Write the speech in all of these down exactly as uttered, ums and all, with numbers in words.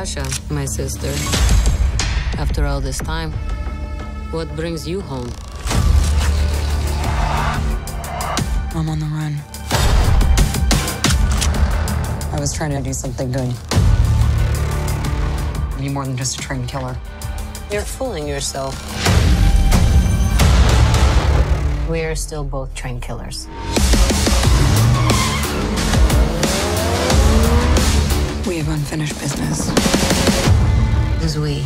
Russia, my sister. After all this time, what brings you home? I'm on the run. I was trying to do something good. Be more than just a trained killer. You're fooling yourself. We're still both trained killers. We have unfinished business. As we.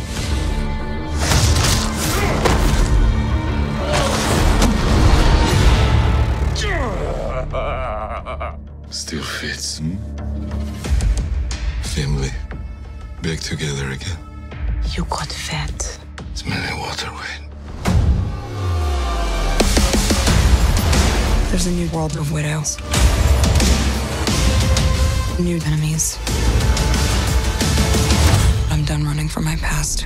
Still fits, hmm? Family. Back together again. You got fat. Smelling water, Wayne. There's a new world of widows. New enemies. I'm done running from my past.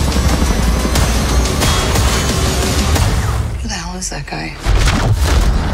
Who the hell is that guy?